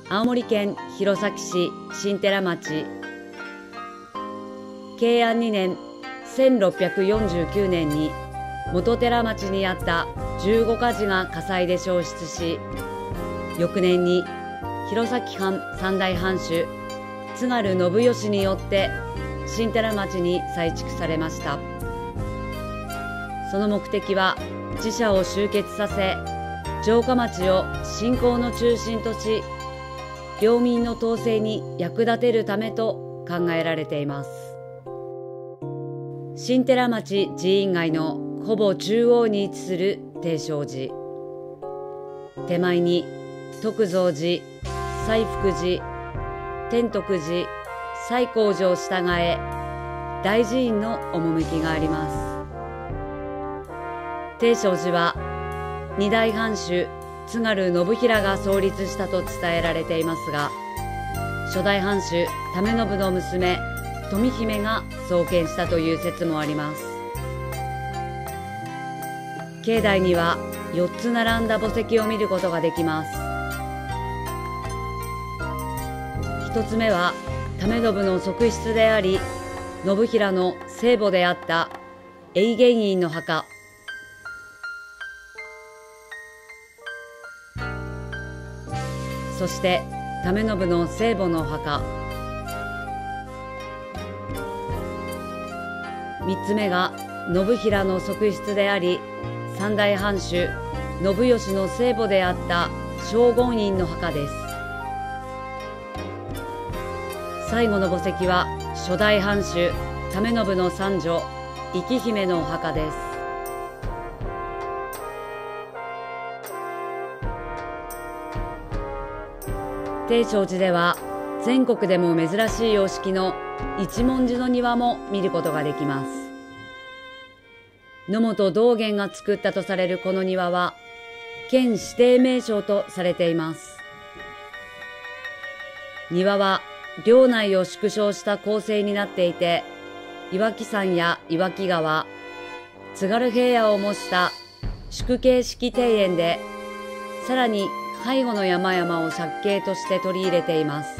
青森県弘前市新寺町。慶安2年1649年に元寺町にあった15火事が火災で焼失し、翌年に弘前藩三代藩主津軽信義によって新寺町に再築されました。その目的は寺社を集結させ、城下町を信仰の中心とし、領民の統制に役立てるためと考えられています。新寺町寺院街のほぼ中央に位置する定勝寺。手前に徳蔵寺、西福寺、天徳寺、西光寺を従え、大寺院の趣があります。定勝寺は二代藩主津軽信平が創立したと伝えられていますが、初代藩主為信の娘富姫が創建したという説もあります。境内には4つ並んだ墓石を見ることができます。1つ目は為信の側室であり、信平の生母であった永元院の墓。そして為信の生母の墓。3つ目が信平の側室であり、三代藩主信義の生母であった正言院の墓です。最後の墓石は初代藩主為信の三女生姫のお墓です。定勝寺では全国でも珍しい様式の一文字の庭も見ることができます。野本道元が作ったとされるこの庭は県指定名勝とされています。庭は領内を縮小した構成になっていて、岩木山や岩木川、津軽平野を模した縮景式庭園で、さらに背後の山々を借景として取り入れています。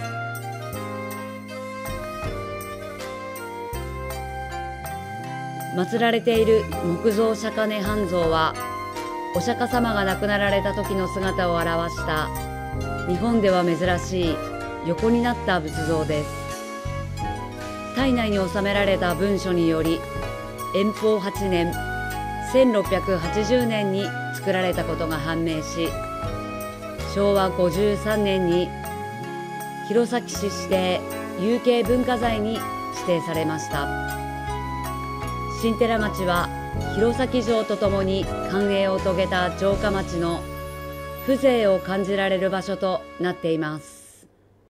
祀られている木造釈迦涅槃像は、お釈迦様が亡くなられた時の姿を表した日本では珍しい横になった仏像です。体内に収められた文書により、延宝8年1680年に作られたことが判明し、昭和53年に弘前市指定有形文化財に指定されました。新寺町は弘前城とともに繁栄を遂げた城下町の風情を感じられる場所となっています。